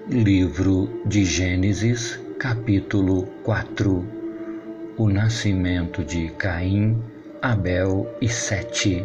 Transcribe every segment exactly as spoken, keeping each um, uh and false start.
Livro de Gênesis, capítulo quatro. O nascimento de Caim, Abel e Sete.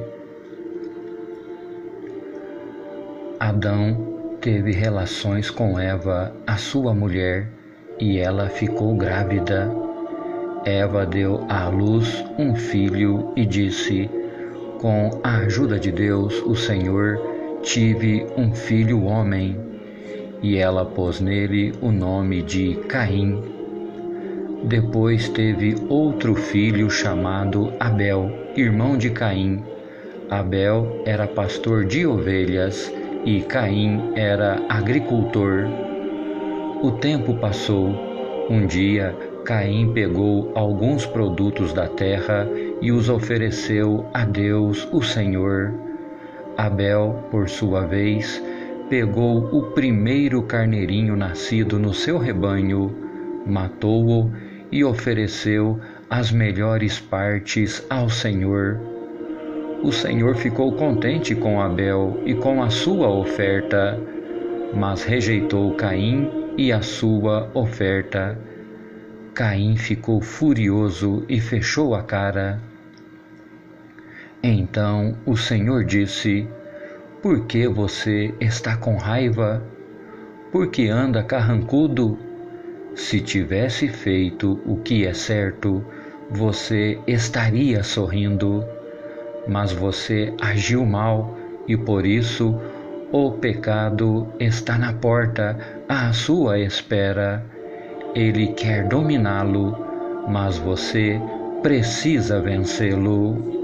Adão teve relações com Eva, a sua mulher, e ela ficou grávida. Eva deu à luz um filho e disse: com a ajuda de Deus, o Senhor, tive um filho homem. E ela pôs nele o nome de Caim. Depois teve outro filho chamado Abel, irmão de Caim. Abel era pastor de ovelhas e Caim era agricultor. O tempo passou. Um dia, Caim pegou alguns produtos da terra e os ofereceu a Deus, o Senhor. Abel, por sua vez, pegou o primeiro carneirinho nascido no seu rebanho, matou-o e ofereceu as melhores partes ao Senhor. O Senhor ficou contente com Abel e com a sua oferta, mas rejeitou Caim e a sua oferta. Caim ficou furioso e fechou a cara. Então o Senhor disse: por que você está com raiva? Por que anda carrancudo? Se tivesse feito o que é certo, você estaria sorrindo. Mas você agiu mal e por isso o pecado está na porta à sua espera. Ele quer dominá-lo, mas você precisa vencê-lo.